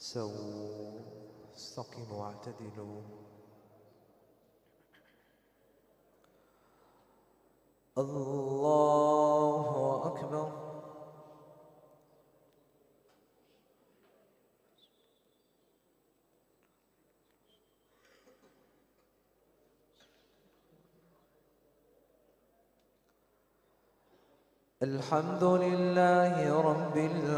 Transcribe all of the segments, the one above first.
سووا استقيموا واعتدلوا. الله أكبر. الحمد لله رب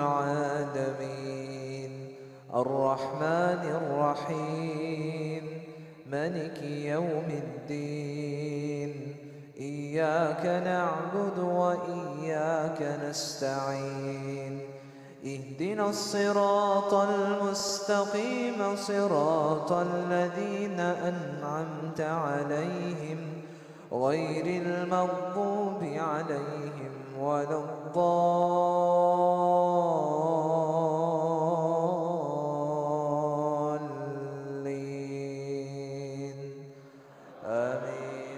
العالمين الرحمن الرحيم مالك يوم الدين إياك نعبد وإياك نستعين اهدنا الصراط المستقيم صراط الذين أنعمت عليهم غير المغضوب عليهم ولا الضالين آمين.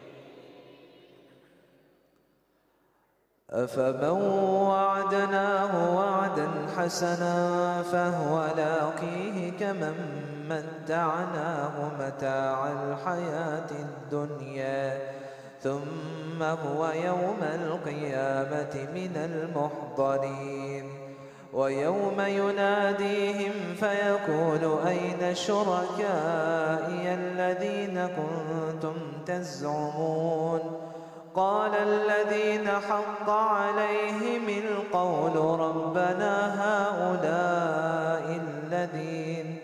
أفمن وعدناه وعدا حسنا فهو لاقيه كمن متعناه متاع الحياة الدنيا ثم هو يوم القيامة من المحضرين ويوم يناديهم فيقول أين شركائي الذين كنتم تزعمون قال الذين حق عليهم القول ربنا هؤلاء الذين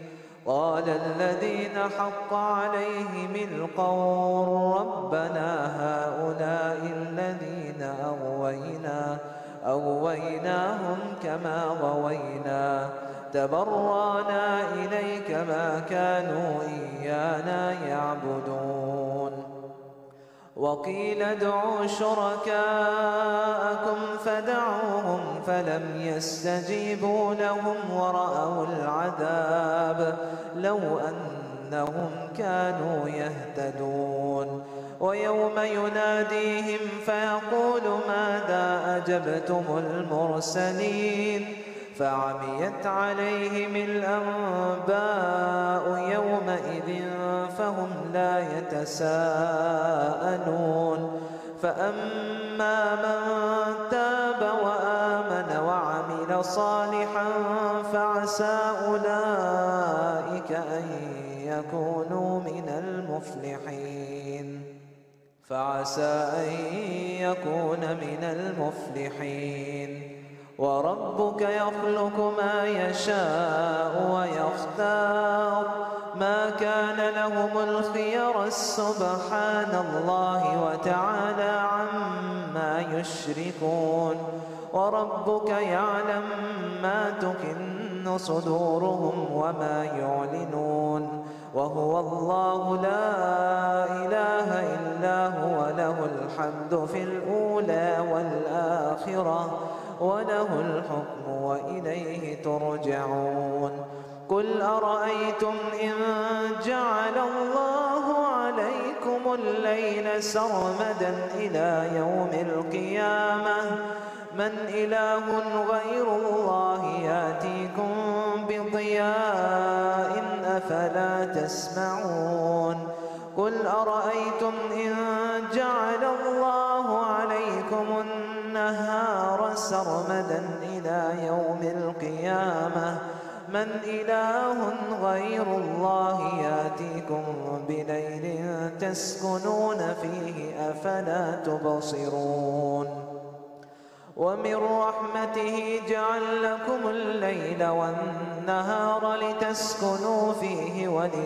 حق عليهم القول ربنا هؤلاء الذين أغويناهم كما غوينا تبرأنا إليك ما كانوا إيانا يعبدون وقيل ادعوا شركاءكم فدعوهم فلم يستجيبوا لهم ورأوا العذاب لو أنهم كانوا يهتدون ويوم يناديهم فيقول ماذا أجبتم المرسلين فعميت عليهم الأنباء يومئذ فهم لا يتساءلون فأما من تاب وآمن وعمل صالحا فعسى أولئك أن يكونوا من المفلحين وربك يخلق ما يشاء ويختار ما كان لهم الخير سبحان الله وتعالى عما يشركون وربك يعلم ما تكن صدورهم وما يعلنون وهو الله لا إله إلا هو له الحمد في الأولى والآخرة وله الحكم وإليه ترجعون قل أرأيتم إن جعل الله عليكم الليل سرمدا إلى يوم القيامة من إله غير الله يأتيكم بضياء أفلا تسمعون قل أرأيتم إن جعل الله عليكم النهار سرمدا إلى يوم القيامة من إله غير الله يأتيكم بليل تسكنون فيه أفلا تبصرون ومن رحمته جعل لكم الليل والنهار لتسكنوا فيه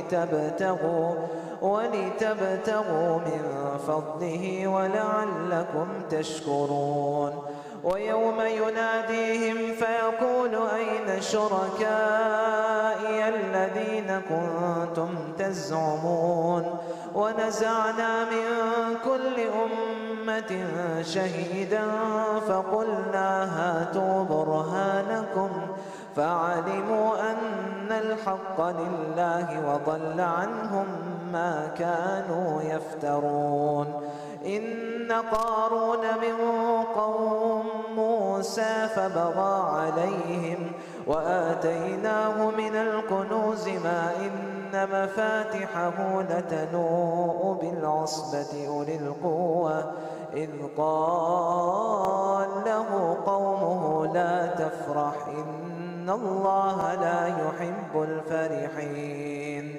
ولتبتغوا من فضله ولعلكم تشكرون ويوم يناديهم فيقول أين شركائي الذين كنتم تزعمون ونزعنا من كل أمة شهيدا فقلنا هاتوا برهانكم فعلموا أن الحق لله وضل عنهم ما كانوا يفترون إن قارون من قوم موسى فبغى عليهم وآتيناه من الكنوز ما إن مفاتحه لتنوء بالعصبة أولي القوة إذ قال له قومه لا تفرح إن الله لا يحب الفرحين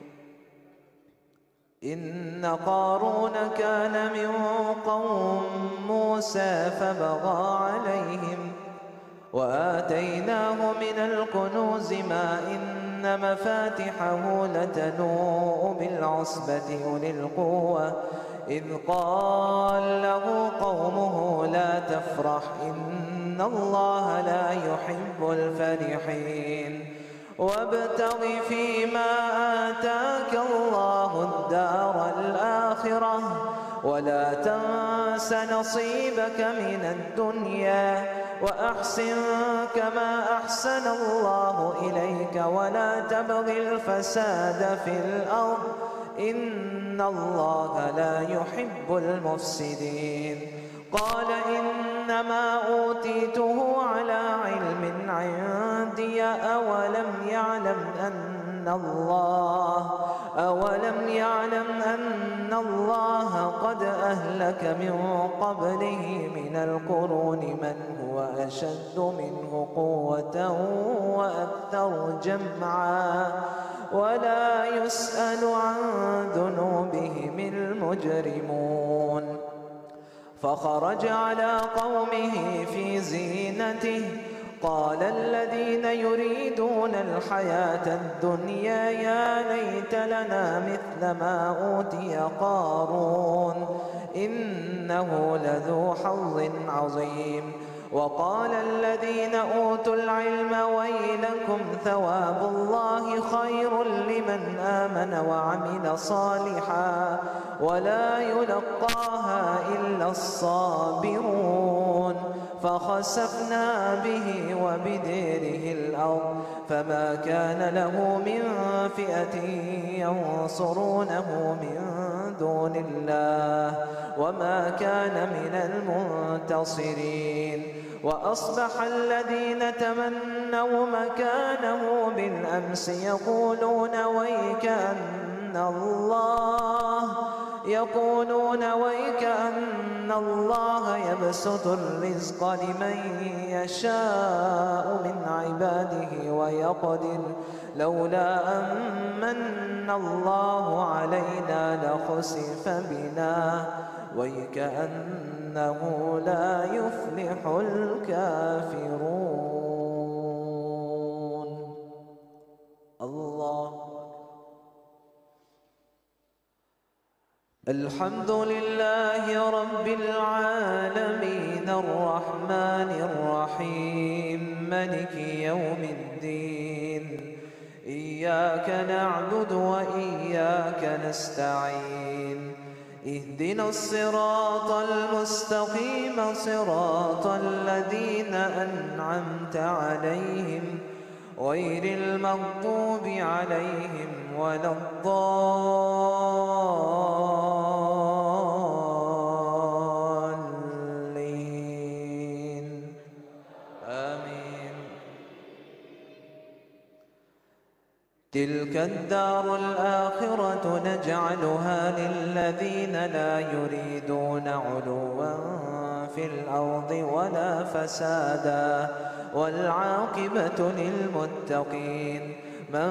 إن قارون كان من قوم موسى فبغى عليهم وآتيناه من الكنوز ما إن مفاتحه لتنوء بالعصبة أولي القوة إذ قال له قومه لا تفرح إن الله لا يحب الفرحين وابتغ فيما آتاك الله الدار الآخرة ولا تنس نصيبك من الدنيا وأحسن كما أحسن الله إليك ولا تبغ الفساد في الأرض إن الله لا يحب المفسدين قال إنما أوتيته على علم عندي أولم يعلم أن الله قد أهلك من قبله من القرون من هو أشد منه قوة وأكثر جمعا ولا يسأل عن ذنوبهم المجرمون فخرج على قومه في زينته قال الذين يريدون الحياة الدنيا يا ليت لنا مثل ما أوتي قارون إنه لذو حظ عظيم وقال الذين أوتوا العلم ويلكم ثواب الله خير لمن آمن وعمل صالحا ولا يلقاها إلا الصابرون فخسفنا به وبداره الأرض فما كان له من فئة ينصرونه من دون الله وما كان من المنتصرين وأصبح الذين تمنوا مكانه بالأمس يقولون ويك أن الله يبسط الرزق لمن يشاء من عباده ويقدر لولا أمن الله علينا لخسف بنا ويكأنه لا يفلح الكافرون الله الحمد لله رب العالمين الرحمن الرحيم مالك يوم الدين إياك نعبد وإياك نستعين اهدنا الصراط المستقيم صراط الذين أنعمت عليهم غير المغضوب عليهم ولا الضالين آمين تلك الدار الآخرة نجعلها للذين لا يريدون علوا في الأرض ولا فسادا والعاقبة للمتقين من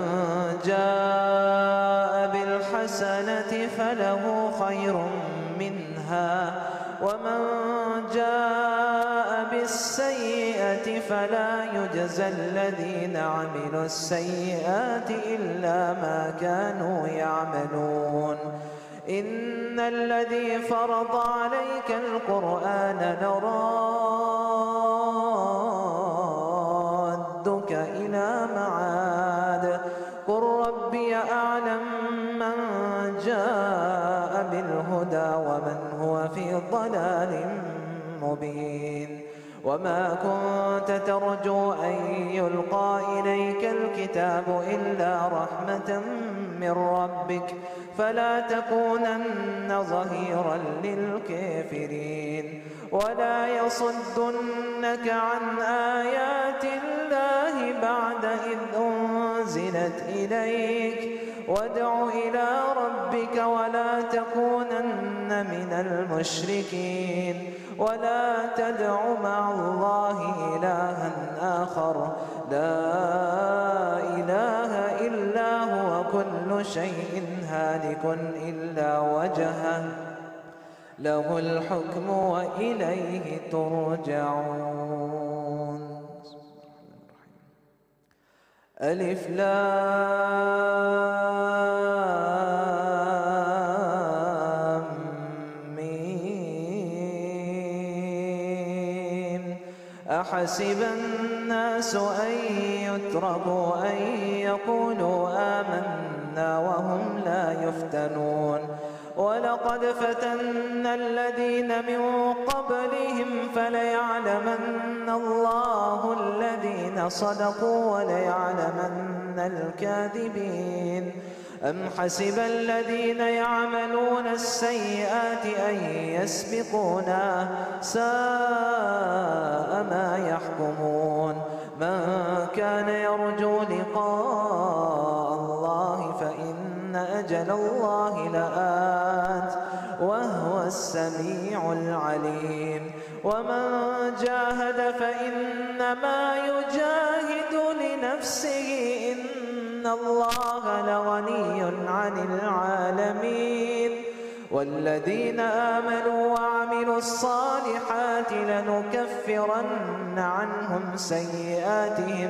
جاء بالحسنة فله خير منها ومن جاء بالسيئة فلا يجزى الذين عملوا السيئات إلا ما كانوا يعملون إن الذي فرض عليك القرآن لرادك إلى معاد قل ربي أعلم من جاء بالهدى ومن هو في ضلال مبين وما كنت ترجو أن يلقى إليك الكتاب إلا رحمة من ربك فلا تكونن ظهيرا للكافرين ولا يصدنك عن آيات الله بعد إذ أنزلت إليك وادع إلى ربك ولا تكونن من المشركين ولا تدع مع الله إلها آخر لا إله إلا هو كل شيء هالك إلا وجهه له الحكم وإليه ترجعون. ألف لام ميم أحسب الناس أن يتركوا أن يقولوا آمنا وهم لا يفتنون ولقد فتنا الذين من قبلهم فليعلمن الله الذين صدقوا وليعلمن الكاذبين. أم حسب الذين يعملون السيئات أن يسبقونا ساء ما يحكمون. من كان يرجو لقاء الله فإن أجل الله لآت وهو السميع العليم. ومن جاهد فإنما يجاهد لنفسه إن الله لغني عن العالمين. والذين آمنوا وعملوا الصالحات لنكفرن عنهم سيئاتهم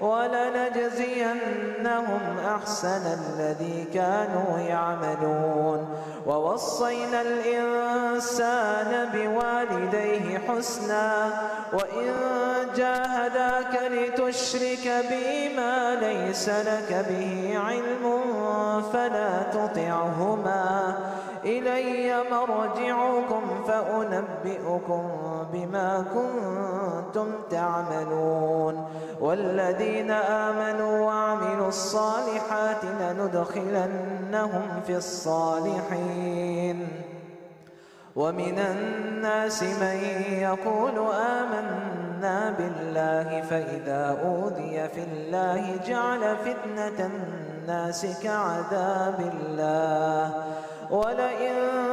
ولنجزينهم أحسن الذي كانوا يعملون. ووصينا الإنسان بوالديه حسنا وإن جاهداك لتشرك بي ما ليس لك به علم فلا تطعهما إلي مرجعكم فأنبئكم بما كنتم تعملون. والذين آمنوا وعملوا الصالحات لندخلنهم في الصالحين. ومن الناس من يقول آمنا بالله فإذا أوذي في الله جعل فتنة الناس كعذاب الله ولئن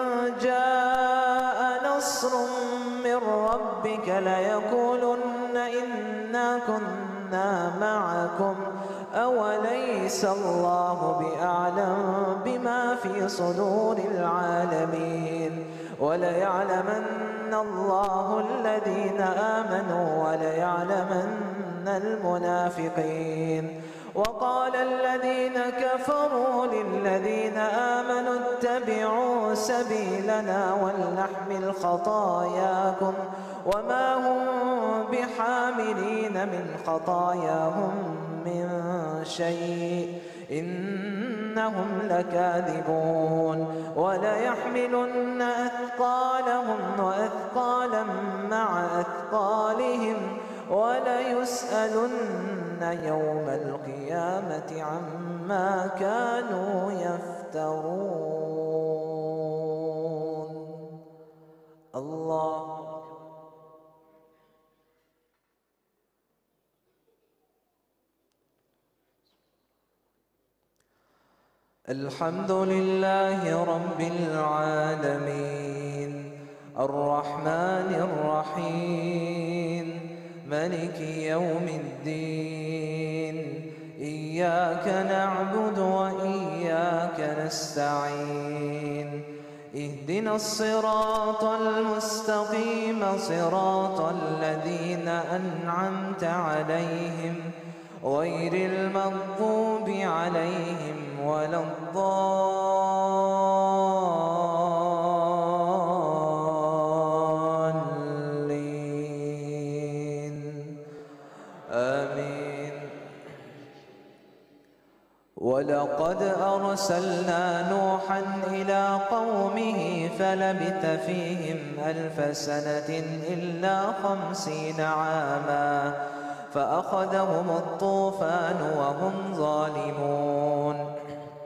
جاء نصر من ربك ليقولن إنا كنا معكم أوليس الله بأعلم بما في صدور العالمين. وليعلمن الله الذين آمنوا وليعلمن المنافقين. وقال الذين كفروا للذين آمنوا اتبعوا سبيلنا ولنحمل خطاياكم وما هم بحاملين من خطاياهم من شيء إنهم لكاذبون. وليحملن أثقالهم وأثقالا مع أثقالهم وليسألن يوم القيامة عما كانوا يفترون. الله الحمد لله رب العالمين الرحمن الرحيم مالك يوم الدين إياك نعبد وإياك نستعين اهدنا الصراط المستقيم صراط الذين أنعمت عليهم غير المغضوب عليهم ولا الضالين آمين. ولقد أرسلنا نوحا إلى قومه فلبث فيهم 1000 سنة إلا 50 عاما فأخذهم الطوفان وهم ظالمون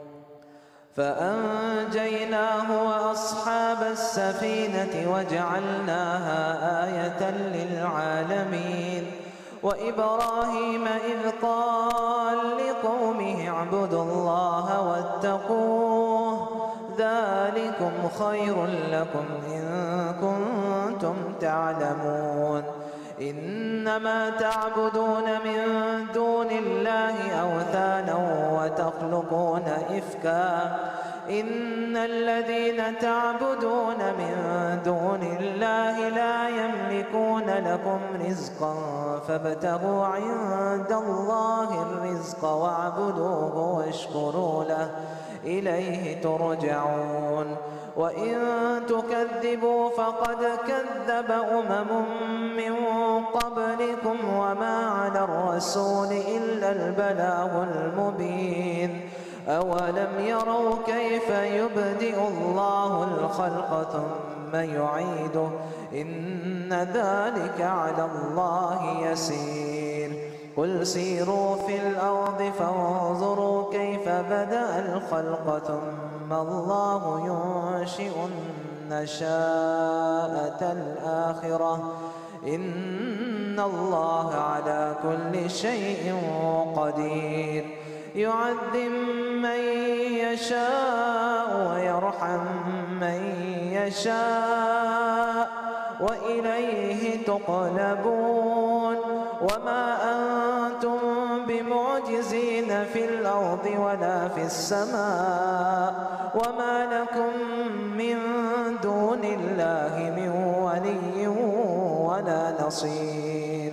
فأنجيناه وأصحاب السفينة وجعلناها آية للعالمين وإبراهيم إذ قال لقومه اعبدوا الله واتقوه ذلكم خير لكم إن كنتم تعلمون إنما تعبدون من دون الله أوثانا وتخلقون إفكا إن الذين تعبدون من دون الله لا يملكون لكم رزقا فابتغوا عند الله الرزق واعبدوه واشكروا له إليه ترجعون وإن تكذبوا فقد كذب من قبلكم وما على الرسول إلا البلاغ المبين أولم يروا كيف يبدئ الله الخلق ثم يعيده إن ذلك على الله يسير قل سيروا في الأرض فانظروا كيف بدأ الخلق ثم الله ينشئ النشاءة الآخرة إن الله على كل شيء قدير يعذب من يشاء ويرحم من يشاء وإليه تقلبون وما أنتم بمعجزين في الأرض ولا في السماء وما لكم من دون الله من ولي ولا نصير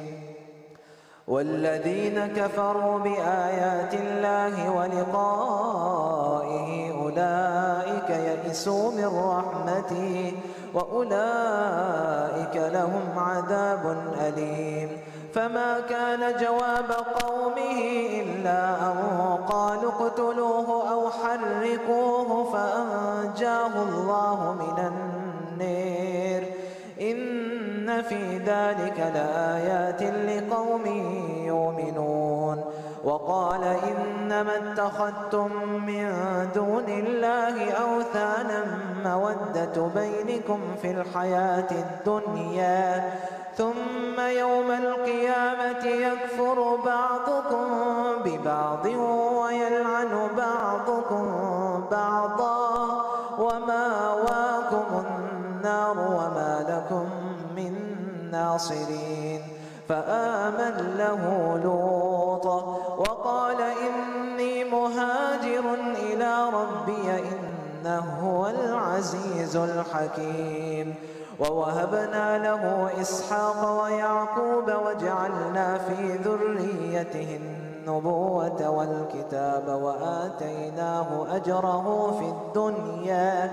والذين كفروا بآيات الله ولقائه أولئك يئسوا من رحمته وأولئك لهم عذاب أليم فما كان جواب قومه إلا أن قالوا اقتلوه أو حرقوه فأنجاه الله من النار إن في ذلك لآيات لقوم يؤمنون وقال إنما اتخذتم من دون الله أوثانا مودة بينكم في الحياة الدنيا ثم يوم القيامة يكفر بعضكم ببعض ويلعن بعضكم بعضا ومأواكم النار وما لكم من ناصرين فآمن له لوط وقال إني مهاجر إلى ربي إنه هو العزيز الحكيم ووهبنا له إسحاق ويعقوب وجعلنا في ذريته النبوة والكتاب وآتيناه أجره في الدنيا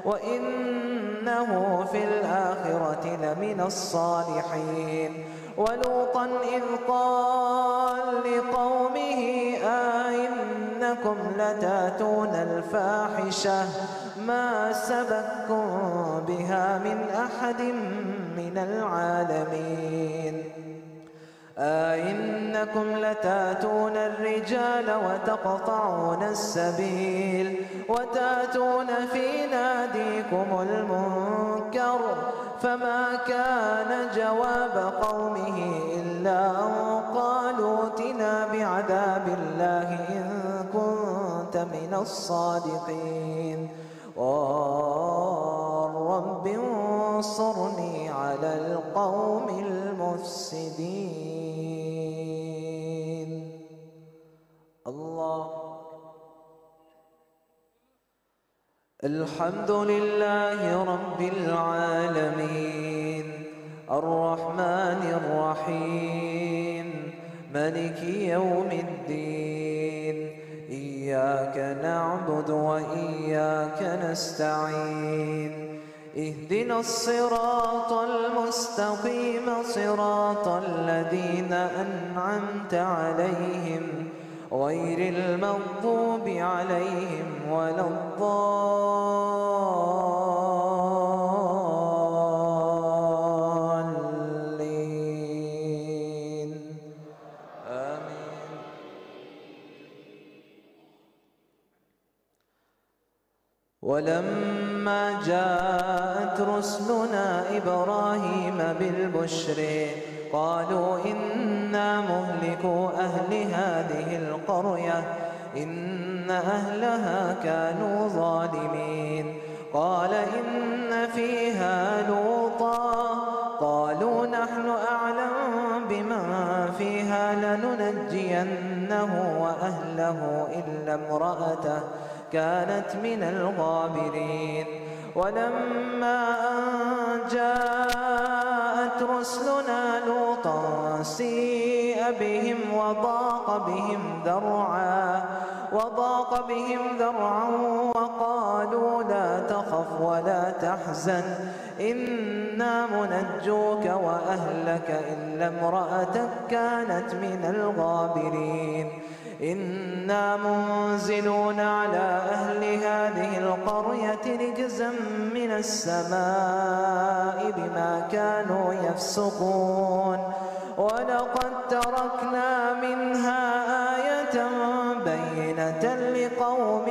وإنه في الآخرة لمن الصالحين ولوطا إذ قال لقومه أئنكم لتأتون الفاحشة ما سبقكم بها من أحد من العالمين أئنكم لتأتون الرجال وتقطعون السبيل وتأتون في ناديكم المنكر فما كان جواب قومه إلا أن قالوا ائتنا بعذاب الله إن كنت من الصادقين قال رب انصرني على القوم المفسدين الله الحمد لله رب العالمين الرحمن الرحيم مالك يوم الدين إياك نعبد وإياك نستعين اهدنا الصراط المستقيم صراط الذين أنعمت عليهم غير المغضوب عليهم ولا الضالين آمين. ولما جاءت رسلنا إبراهيم بالبشر قالوا إن إنا مهلكو أهل هذه القرية إن أهلها كانوا ظالمين. قال إن فيها لوطا قالوا نحن أعلم بمن فيها لننجينه وأهله إلا امرأته كانت من الغابرين. ولما أن جاءت رسلنا لوطا سيء بهم وضاق بهم ذرعا وقالوا لا تخف ولا تحزن إنا منجوك وأهلك إلا امرأتك كانت من الغابرين. إنا منزلون على أهل هذه القرية رجزا من السماء بما كانوا يفسقون. ولقد تركنا منها آية بينة لقوم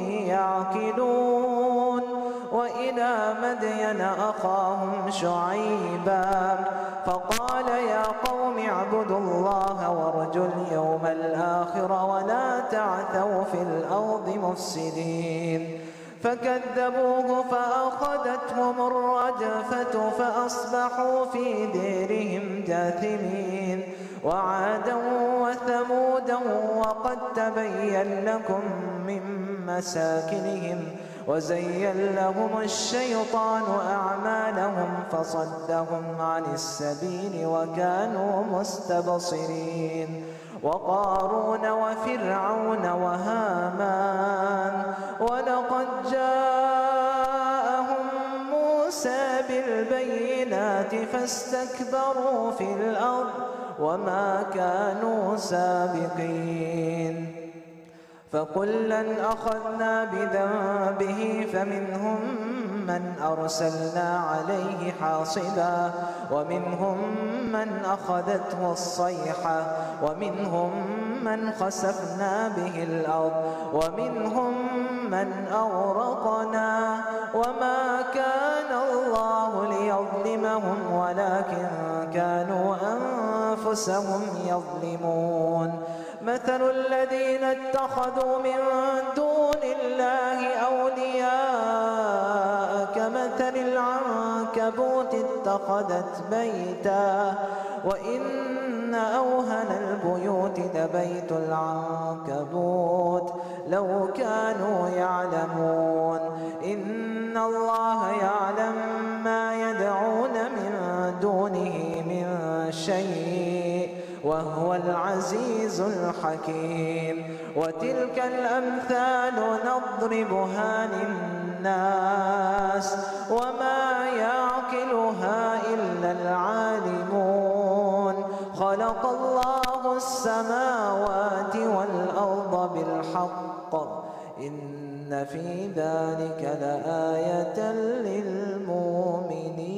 يعقلون. وإلى مدين أخاهم شعيبا فقال يا قوم اعبدوا الله وارجوا اليوم الآخر ولا تعثوا في الأرض مفسدين. فكذبوه فأخذتهم الرجفة فأصبحوا في ديرهم جاثمين. وعادا وثمودا وقد تبين لكم من مساكنهم وزين لهم الشيطان أعمالهم فصدهم عن السبيل وكانوا مستبصرين. وقارون وفرعون وهامان ولقد جاءهم موسى بالبينات فاستكبروا في الأرض وما كانوا سابقين. فكلا أخذنا بذنبه فمنهم من أرسلنا عليه حاصبا ومنهم من أخذته الصيحة ومنهم من خسفنا به الأرض ومنهم من أغرقنا وما كان الله ليظلمهم ولكن كانوا أنفسهم يظلمون. مثل الذين اتخذوا من دون الله أولياء كمثل العنكبوت اتخذت بيتا وإن أوهن البيوت لبيت العنكبوت لو كانوا يعلمون. إن الله يعلم ما يدعون من دونه من شيء وهو العزيز الحكيم. وتلك الأمثال نضربها للناس وما يعقلها إلا العالمون. خلق الله السماوات والأرض بالحق إن في ذلك لآية للمؤمنين.